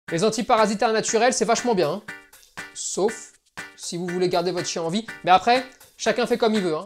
Les antiparasitaires naturels, c'est vachement bien, hein. Sauf si vous voulez garder votre chien en vie. Mais après, chacun fait comme il veut, hein.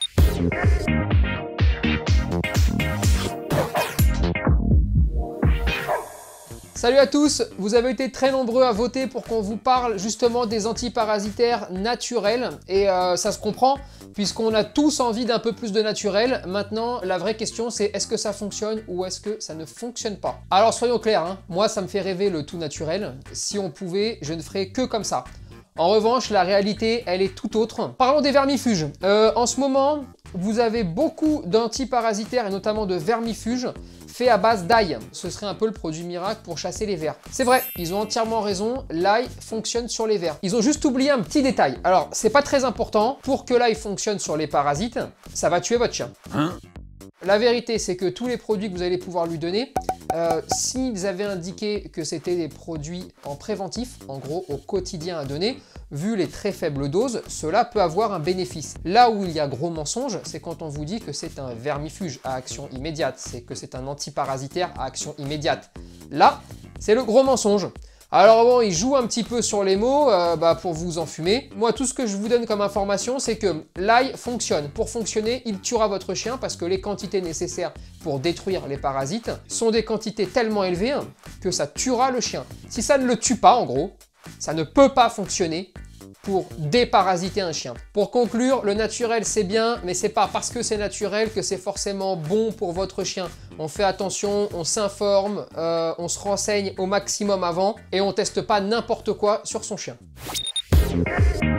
Salut à tous, vous avez été très nombreux à voter pour qu'on vous parle justement des antiparasitaires naturels et ça se comprend puisqu'on a tous envie d'un peu plus de naturel. Maintenant, la vraie question c'est est-ce que ça fonctionne ou est-ce que ça ne fonctionne pas? Alors soyons clairs, hein, moi ça me fait rêver le tout naturel. Si on pouvait, je ne ferais que comme ça. En revanche, la réalité, elle est tout autre. Parlons des vermifuges. En ce moment, vous avez beaucoup d'antiparasitaires et notamment de vermifuges faits à base d'ail. Ce serait un peu le produit miracle pour chasser les vers. C'est vrai, ils ont entièrement raison, l'ail fonctionne sur les vers. Ils ont juste oublié un petit détail. Alors, c'est pas très important. Pour que l'ail fonctionne sur les parasites, ça va tuer votre chien. La vérité, c'est que tous les produits que vous allez pouvoir lui donner, s'ils avaient indiqué que c'était des produits en préventif, en gros au quotidien à donner, vu les très faibles doses, cela peut avoir un bénéfice. Là où il y a gros mensonge, c'est quand on vous dit que c'est un vermifuge à action immédiate, c'est que c'est un antiparasitaire à action immédiate. Là, c'est le gros mensonge. Alors bon, il joue un petit peu sur les mots pour vous enfumer. Moi, tout ce que je vous donne comme information, c'est que l'ail fonctionne. Pour fonctionner, il tuera votre chien parce que les quantités nécessaires pour détruire les parasites sont des quantités tellement élevées que ça tuera le chien. Si ça ne le tue pas, en gros, ça ne peut pas fonctionner pour déparasiter un chien. Pour conclure, le naturel c'est bien, mais c'est pas parce que c'est naturel que c'est forcément bon pour votre chien. On fait attention, on s'informe, on se renseigne au maximum avant et on teste pas n'importe quoi sur son chien.